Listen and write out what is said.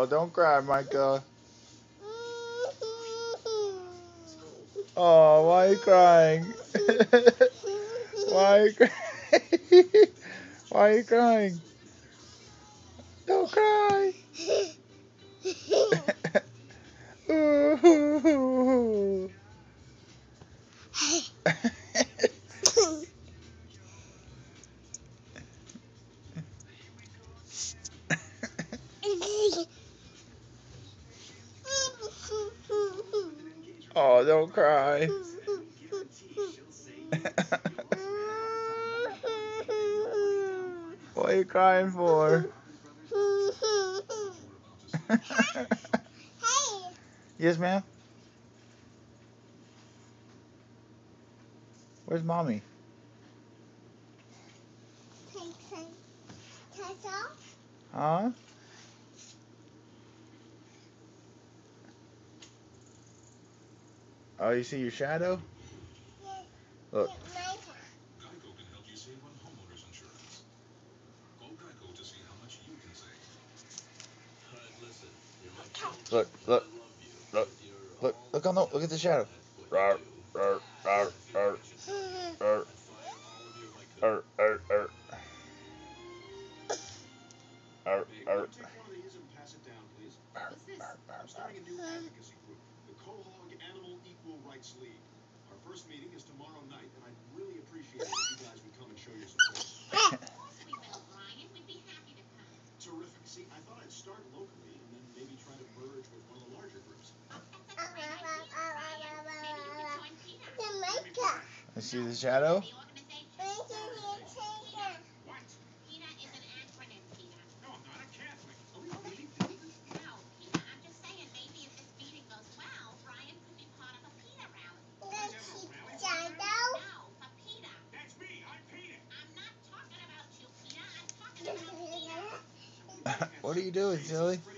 Oh, don't cry, Micah. Oh, why are you crying? Why are you crying? Why are you crying? Don't cry. Ooh. Oh, don't cry. What are you crying for? Yes, ma'am? Where's mommy? Huh? Oh, you see your shadow? Look. Look, look, look, look on the, look at the shadow. Rawr, rawr, rawr, rawr, rawr, rawr, rawr, rawr. Arr, arr. I'm starting a new advocacy group, the Quahog Animal Equal Rights League. Our first meeting is tomorrow night, and I'd really appreciate it if you guys would come and show your support. Of course we will, Brian. We'd be happy to come. Terrific. See, I thought I'd start locally and then maybe try to merge with one of the larger groups. That's a great idea, Brian. Maybe you could join Peter. I see the shadow. The organization. What? PETA is an acronym, Peter. No, I'm not a Catholic. Are we really No, Peter, I'm just saying maybe if this meeting goes well, Brian could be part of a PETA rally. No, for PETA. That's me. I'm Peter. I'm not talking about you, Peter. I'm talking about PETA. What are you doing, silly?